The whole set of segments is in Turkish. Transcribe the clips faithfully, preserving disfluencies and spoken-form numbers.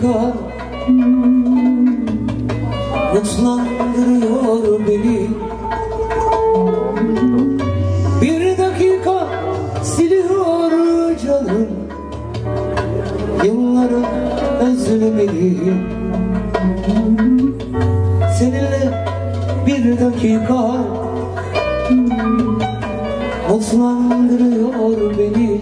dakika mutlandırıyor beni. Bir dakika siliyor canım yılların özlemini. Seninle bir dakika mutlandırıyor beni.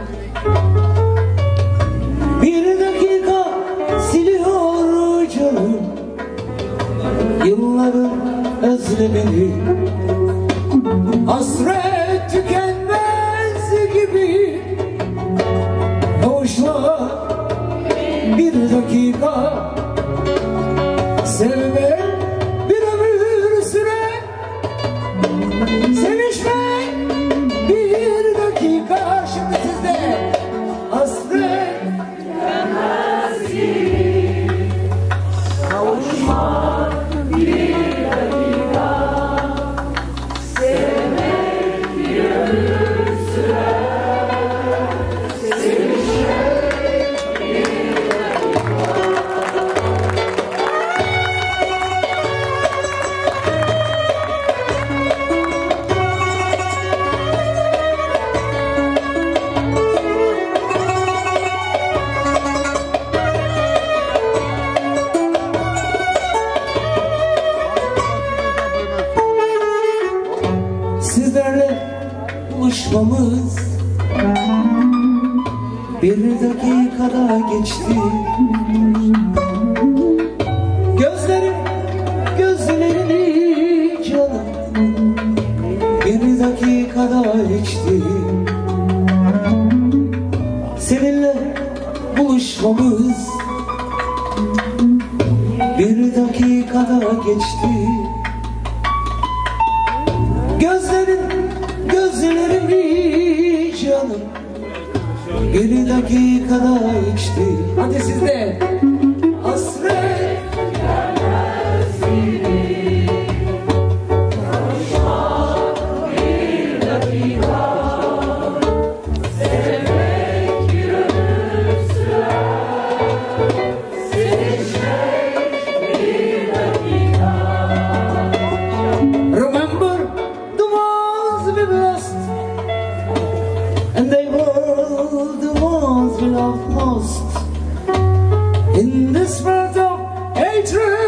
Bir dakika siliyor canım yılların özlemini. Hasret tükenmez gibi boşluğa bir dakika sevme bir ömür süre. Sevişme bir dakika. Şimdi sizde hasret tükenmez gibi kavuşmak bir dakika. Sevmek bir ömür sürer. Sevişmek bir dakika. Sizlerle buluşmamız bir dakikada geçti. Gözlerim gözlerini canım bir dakikada içti. Seninle buluşmamız bir dakikada geçti. Gözlerin gözlerimi canım bir dakikada içti. Hadi sizde hasret gelmez gibi kavuşmak bir dakika. Sevmek bir ömür sürer. Sevişmek bir dakika. Remember the ones we've lost, and they were the ones we loved most. In this world of hatred